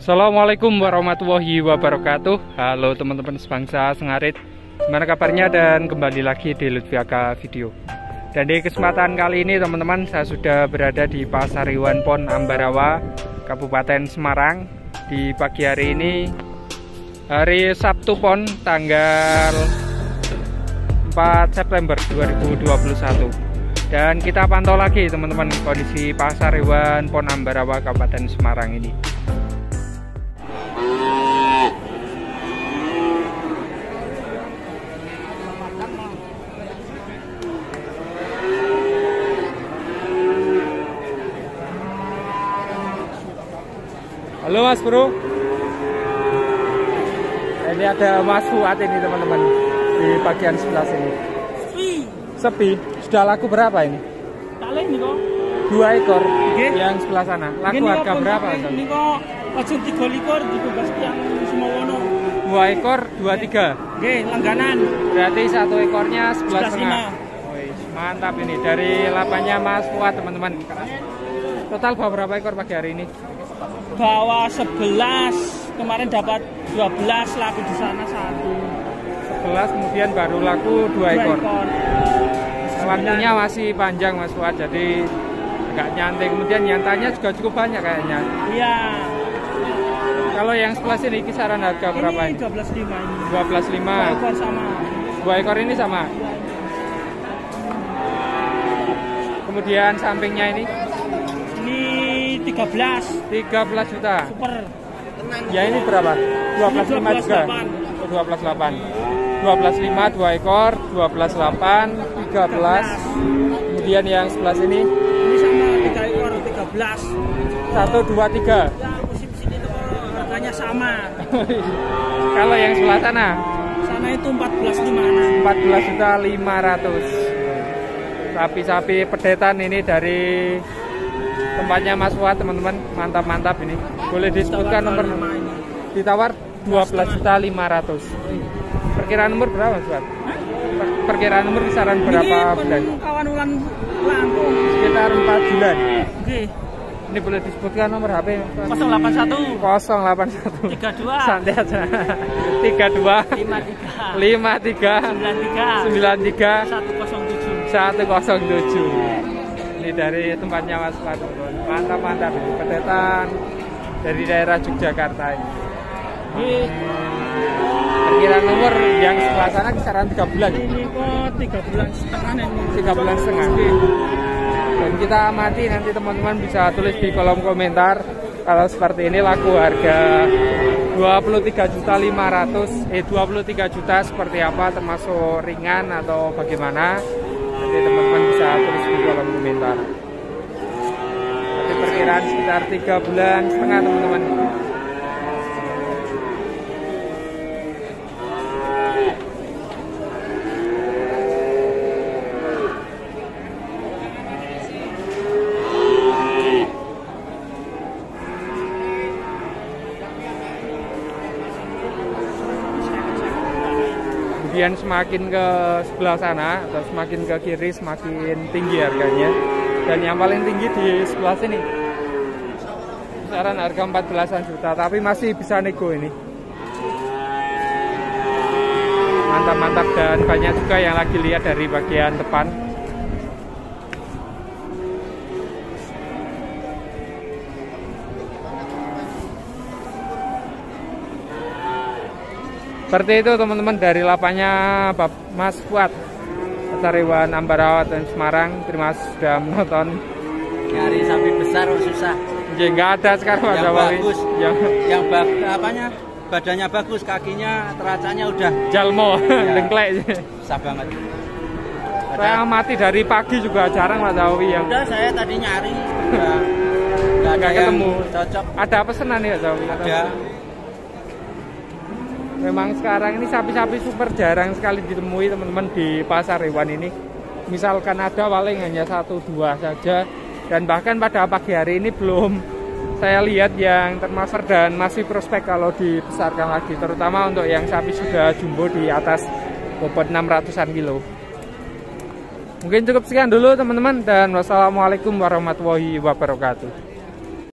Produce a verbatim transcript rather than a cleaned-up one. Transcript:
Assalamualaikum warahmatullahi wabarakatuh. Halo teman-teman sebangsa Sengarit, gimana kabarnya? Dan kembali lagi di Lutfiaka Video. Dan di kesempatan kali ini teman-teman, saya sudah berada di Pasar Hewan Pon Ambarawa, Kabupaten Semarang. Di pagi hari ini, hari Sabtu Pon, tanggal empat September dua ribu dua puluh satu. Dan kita pantau lagi teman-teman kondisi Pasar Hewan Pon Ambarawa Kabupaten Semarang ini. Halo Mas Bro, ini ada Mas Fuad ini teman-teman di bagian sebelah sini. Sepi. Sepi. Sudah laku berapa ini? Talih nih kok. Dua ekor. Oke. Yang sebelah sana. Laku Ini harga kok, berapa? Ini kok ojo tiga likur di bebas yang Semowono. Dua ekor, dua tiga. Oke, langganan. Berarti satu ekornya sebelah Sebelas setengah. lima. Wih, mantap ini dari lapannya Mas Fuad teman-teman. Total bawa berapa ekor pagi hari ini? Bawa sebelas, kemarin dapat dua belas, laku di sana satu. sebelas, kemudian baru laku dua ekor. ekor. Waktunya masih panjang Mas Fuad, jadi nggak nyantai. Kemudian nyantanya juga cukup banyak kayaknya. Iya. Kalau yang sebelah sini kisaran harga berapa Ini ini? dua belas lima ini. dua belas lima. Dua ekor sama. Dua ekor ini sama. Kemudian sampingnya ini Ini tiga belas. tiga belas juta. Super. Ya ini berapa? dua belas lima juga. Oh, dua belas delapan. dua belas lima dua ekor, dua belas delapan, tiga belas. Kemudian yang sebelah sini Ini sama tiga ekor, tiga belas. satu dua tiga. Ya, musim sini tuh harganya sama. Kalau yang sebelah sana Sana itu empat belas lima. empat belas juta lima ratus. Sapi-sapi pedetan ini dari tempatnya Mas Fuad teman-teman, mantap-mantap ini. Boleh disebutkan nomor ditawar dua belas juta lima ratus. Perkiraan umur berapa Mas Fuad? Per- Perkiraan umur kisaran berapa bulan? Kawan ulan langkung. Sekitar empat bulan. Oke. Ini boleh disebutkan nomor H P Mas Fuad? nol delapan satu nol delapan satu tiga dua santai aja. tiga dua lima tiga lima tiga sembilan tiga sembilan tiga satu nol tujuh. satu nol tujuh. Ini dari tempatnya Mas Fuad. Mantap-mantap ini pedetan dari daerah Yogyakarta ini. Ini Perkiraan umur yang sebelah sana kisaran tiga bulan. ini kok tiga bulan setengah ini. tiga bulan setengah. Dan kita amati, nanti teman-teman bisa tulis di kolom komentar kalau seperti ini laku harga dua puluh tiga juta lima ratus, eh dua puluh tiga juta seperti apa, termasuk ringan atau bagaimana. Nanti teman-teman bisa tulis di kolom komentar. Nanti perkiraan sekitar tiga bulan setengah teman-teman. Kemudian semakin ke sebelah sana atau semakin ke kiri semakin tinggi harganya. Dan yang paling tinggi di sebelah sini kisaran harga empat belasan juta, tapi masih bisa nego ini. Mantap-mantap, dan banyak juga yang lagi lihat dari bagian depan. Seperti itu teman-teman dari lapannya Mas Fuad, Pasar Hewan Ambarawa dan Semarang. Terima kasih sudah menonton. Nyari sapi besar susah. Ya nggak ada sekarang Mas Yang Awawi. bagus, Yang yang bag, apanya badannya bagus, kakinya teracanya udah jalmo, Ya. dengklek. susah banget. Saya amati dari pagi juga jarang Mas Awawi yang Udah saya tadi nyari, udah nggak ada nggak yang ketemu. cocok. Ada pesanan nih Mas Awawi? Ada. Memang sekarang ini sapi-sapi super jarang sekali ditemui teman-teman di pasar hewan ini. Misalkan ada paling hanya satu dua saja. Dan bahkan pada pagi hari ini belum saya lihat yang termaster dan masih prospek kalau dibesarkan lagi. Terutama untuk yang sapi sudah jumbo di atas bobot enam ratusan kilo. Mungkin cukup sekian dulu teman-teman. Dan wassalamualaikum warahmatullahi wabarakatuh.